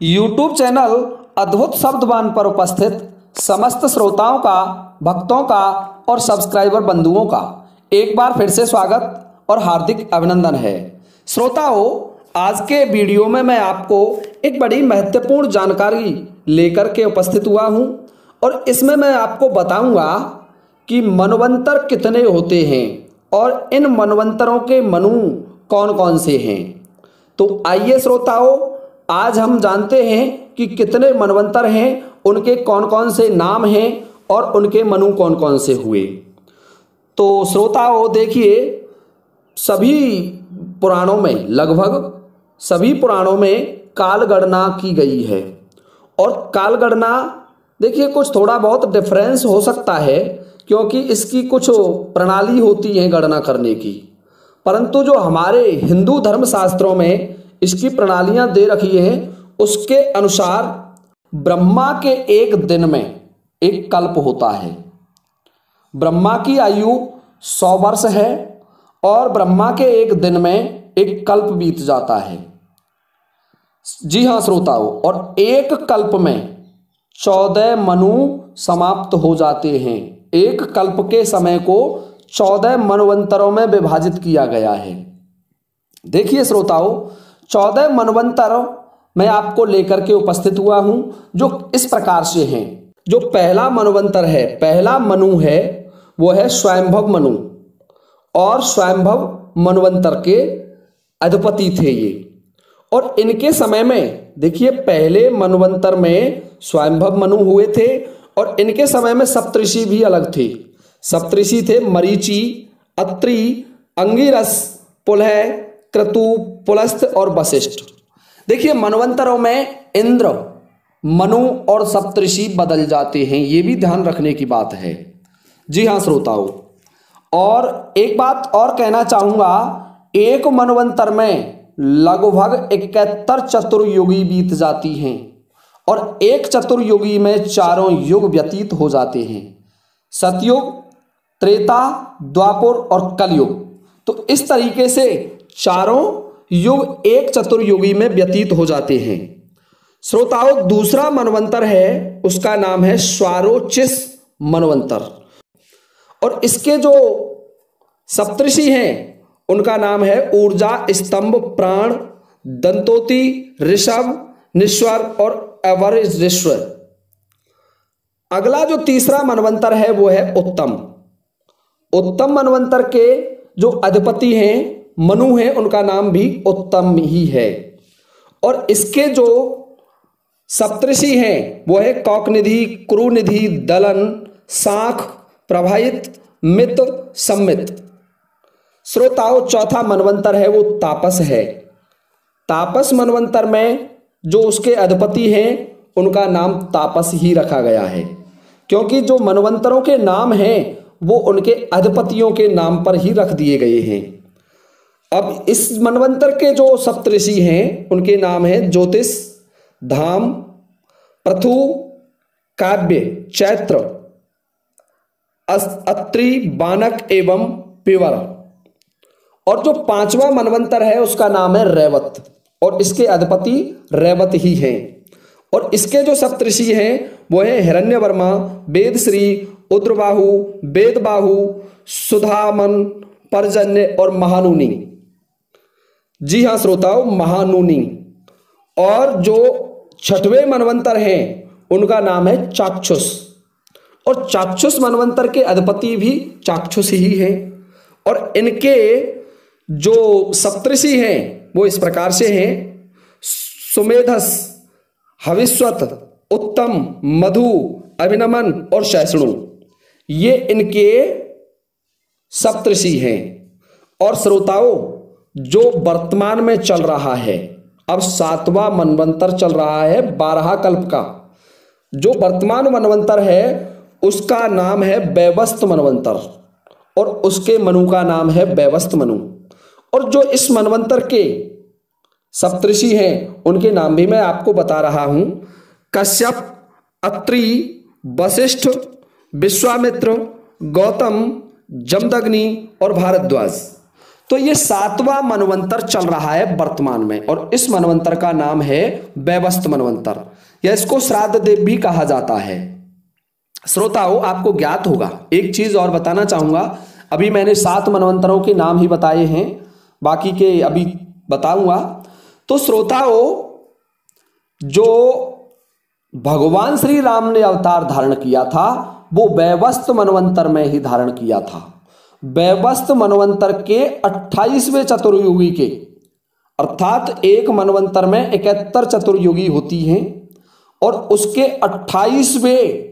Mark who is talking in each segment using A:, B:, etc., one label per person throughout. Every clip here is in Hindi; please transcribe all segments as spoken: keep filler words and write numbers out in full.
A: यूट्यूब चैनल अद्भुत शब्दवान पर उपस्थित समस्त श्रोताओं का, भक्तों का और सब्सक्राइबर बंधुओं का एक बार फिर से स्वागत और हार्दिक अभिनंदन है। श्रोताओं, आज के वीडियो में मैं आपको एक बड़ी महत्वपूर्ण जानकारी लेकर के उपस्थित हुआ हूं और इसमें मैं आपको बताऊंगा कि मनवंतर कितने होते हैं और इन मनवंतरों के मनु कौन कौन से हैं। तो आइए श्रोताओ, आज हम जानते हैं कि कितने मनवंतर हैं, उनके कौन कौन से नाम हैं और उनके मनु कौन कौन से हुए। तो श्रोताओ देखिए, सभी पुराणों में, लगभग सभी पुराणों में काल गणना की गई है और काल गणना देखिए कुछ थोड़ा बहुत डिफरेंस हो सकता है क्योंकि इसकी कुछ प्रणाली होती है गणना करने की, परंतु जो हमारे हिंदू धर्म शास्त्रों में इसकी प्रणालियां दे रखी हैं उसके अनुसार ब्रह्मा के एक दिन में एक कल्प होता है। ब्रह्मा की आयु सौ वर्ष है और ब्रह्मा के एक दिन में एक कल्प बीत जाता है। जी हाँ श्रोताओं, और एक कल्प में चौदह मनु समाप्त हो जाते हैं। एक कल्प के समय को चौदह मनवंतरों में विभाजित किया गया है। देखिए श्रोताओं, चौदह मनवंतर मैं आपको लेकर के उपस्थित हुआ हूं जो इस प्रकार से हैं। जो पहला मनवंतर है, पहला मनु है, वो है स्वयंभव मनु और स्वयंभव मनवंतर के अधिपति थे ये। और इनके समय में देखिए, पहले मनवंतर में स्वयंभव मनु हुए थे और इनके समय में सप्तऋषि भी अलग थे। सप्तऋषि थे मरीचि, अत्रि, अंगिरस, पुलह, क्रतु, पुलस्त्य और वशिष्ठ। देखिए, मनवंतरों में इंद्र, मनु और सप्तऋषि बदल जाते हैं, ये भी ध्यान रखने की बात है। जी हाँ श्रोताओं, और एक बात और कहना चाहूंगा, एक मनवंतर में लगभग इकहत्तर चतुर्युगी बीत जाती हैं और एक चतुर्युगी में चारों युग व्यतीत हो जाते हैं। सतयुग, त्रेता, द्वापर और कलयुग। तो इस तरीके से चारों युग एक चतुर्युगी में व्यतीत हो जाते हैं। श्रोताओं, दूसरा मनवंतर है, उसका नाम है स्वारोचिष मनवंतर और इसके जो सप्तऋषि हैं उनका नाम है ऊर्जा, स्तंभ, प्राण, दंतोति, ऋषभ, निश्वर और अवरिश्वर। अगला जो तीसरा मनवंतर है वो है उत्तम। उत्तम मनवंतर के जो अधिपति हैं, मनु हैं, उनका नाम भी उत्तम ही है। और इसके जो सप्तऋषि हैं वो है कौकनिधि, कुरुनिधि, दलन, शाख, प्रभाहित, मित, सम्मित। श्रोताओं, चौथा मनवंतर है वो तापस है। तापस मनवंतर में जो उसके अधिपति हैं उनका नाम तापस ही रखा गया है क्योंकि जो मनवंतरों के नाम हैं वो उनके अधिपतियों के नाम पर ही रख दिए गए हैं। अब इस मनवंतर के जो सप्तऋषि हैं उनके नाम हैं ज्योतिष, धाम, पृथु, काव्य, चैत्र, अत्रि, बानक एवं पिवर। और जो पांचवा मनवंतर है उसका नाम है रैवत और इसके अधिपति रैवत ही हैं। और इसके जो सप्तऋषि हैं वो है हिरण्यवर्मा, वेदश्री, उद्रबाहु, वेदबाहु, सुधामन, पर्जन्य और महानुनि। जी हाँ श्रोताओं, महानुनि। और जो छठवें मनवंतर हैं उनका नाम है चाक्षुष और चाक्षुष मनवंतर के अधिपति भी चाक्षुष ही हैं। और इनके जो सप्तऋषि हैं वो इस प्रकार से हैं सुमेधस, हविष्वत, उत्तम, मधु, अभिनमन और शैष्णु। ये इनके सप्तऋषि हैं। और श्रोताओं, जो वर्तमान में चल रहा है, अब सातवां मनवंतर चल रहा है बारह कल्प का। जो वर्तमान मनवंतर है उसका नाम है वैवस्वत मनवंतर और उसके मनु का नाम है वैवस्वत मनु। और जो इस मनवंतर के सप्तऋषि हैं उनके नाम भी मैं आपको बता रहा हूं, कश्यप, अत्रि, वशिष्ठ, विश्वामित्र, गौतम, जमदग्नि और भारद्वाज। तो ये सातवां मनवंतर चल रहा है वर्तमान में, और इस मनवंतर का नाम है वैवस्त मनवंतर, या इसको श्राद्ध देव भी कहा जाता है। श्रोताओं, आपको ज्ञात होगा, एक चीज और बताना चाहूंगा, अभी मैंने सात मनवंतरों के नाम ही बताए हैं, बाकी के अभी बताऊंगा। तो श्रोताओं, जो भगवान श्री राम ने अवतार धारण किया था वो वैवस्त मनवंतर में ही धारण किया था। वैवस्त मनवंतर के अट्ठाईसवें चतुर्युगी के, अर्थात एक मनवंतर में इकहत्तर चतुर्युगी होती हैं, और उसके अट्ठाईसवें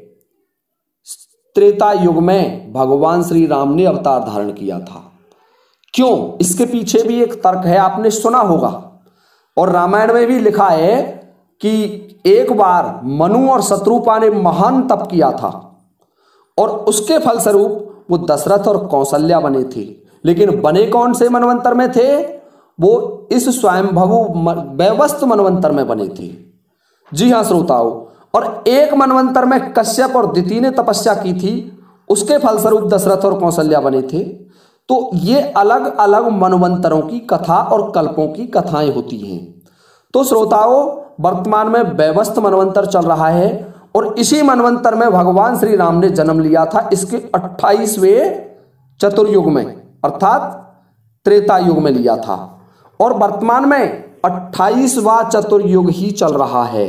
A: त्रेता युग में भगवान श्री राम ने अवतार धारण किया था। क्यों? इसके पीछे भी एक तर्क है, आपने सुना होगा, और रामायण में भी लिखा है कि एक बार मनु और शत्रुपा ने महान तप किया था, और उसके फलस्वरूप वो दशरथ और कौशल्या बने थे। लेकिन बने कौन से मनवंतर में थे? वो इस स्वयंभू वैवस्त मनवंतर में बने थे। जी हाँ श्रोताओं, और एक मनवंतर में कश्यप और दिति ने तपस्या की थी, उसके फलस्वरूप दशरथ और कौशल्या बने थे। तो ये अलग अलग मनवंतरों की कथा और कल्पों की कथाएं होती हैं। तो श्रोताओं, वर्तमान में वैवस्त मनवंतर चल रहा है, और इसी मनवंतर में भगवान श्री राम ने जन्म लिया था, इसके अट्ठाईसवें चतुर्युग में, अर्थात त्रेता युग में लिया था, और वर्तमान में अट्ठाईसवां चतुर्युग ही चल रहा है,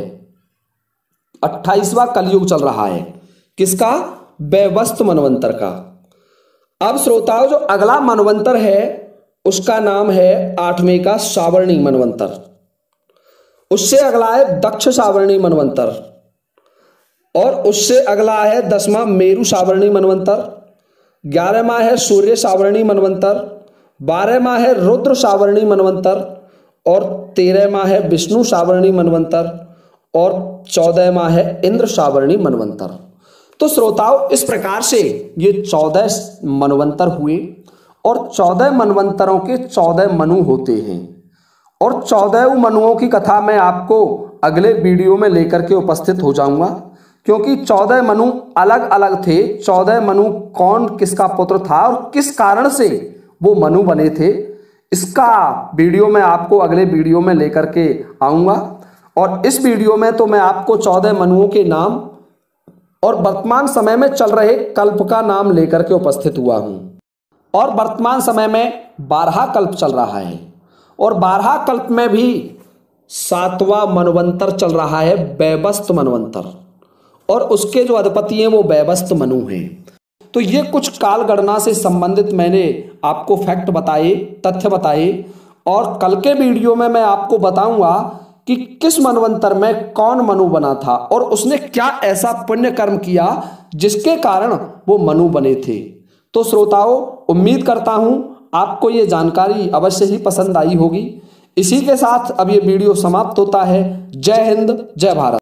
A: अट्ठाईसवां कलयुग चल रहा है। किसका? वैवस्त मनवंतर का। अब श्रोताओं, जो अगला मनवंतर है उसका नाम है आठवें का सावर्णी मनवंतर, उससे अगला है दक्ष सावर्णी मनवंतर, और उससे अगला है दसवां मेरु सावर्णी मनवंतर, ग्यारहवां है सूर्य सावर्णी मनवंतर, बारहवां है रुद्र सावर्णी मनवंतर, और तेरहवां है विष्णु सावर्णी मनवंतर, और चौदहवां है इंद्र सावर्णी मनवंतर। तो श्रोताओं, इस प्रकार से ये चौदह मनवंतर हुए, और चौदह मनवंतरों के चौदह मनु होते हैं, और चौदह मनुओं की कथा मैं आपको अगले वीडियो में लेकर के उपस्थित हो जाऊंगा, क्योंकि चौदह मनु अलग अलग थे। चौदह मनु कौन किसका पुत्र था और किस कारण से वो मनु बने थे, इसका वीडियो मैं आपको अगले वीडियो में लेकर के आऊंगा। और इस वीडियो में तो मैं आपको चौदह मनुओं के नाम और वर्तमान समय में चल रहे कल्प का नाम लेकर के उपस्थित हुआ हूं। और वर्तमान समय में बारह कल्प चल रहा है, और बारह कल्प में भी सातवां मनवंतर चल रहा है, वैवस्त मनवंतर, और उसके जो अधिपति हैं वो वैवस्त मनु हैं। तो ये कुछ काल गणना से संबंधित मैंने आपको फैक्ट बताए, तथ्य बताए, और कल के वीडियो में मैं आपको बताऊंगा कि किस मनवंतर में कौन मनु बना था, और उसने क्या ऐसा पुण्य कर्म किया जिसके कारण वो मनु बने थे। तो श्रोताओं, उम्मीद करता हूं आपको ये जानकारी अवश्य ही पसंद आई होगी। इसी के साथ अब ये वीडियो समाप्त होता है। जय हिंद, जय भारत।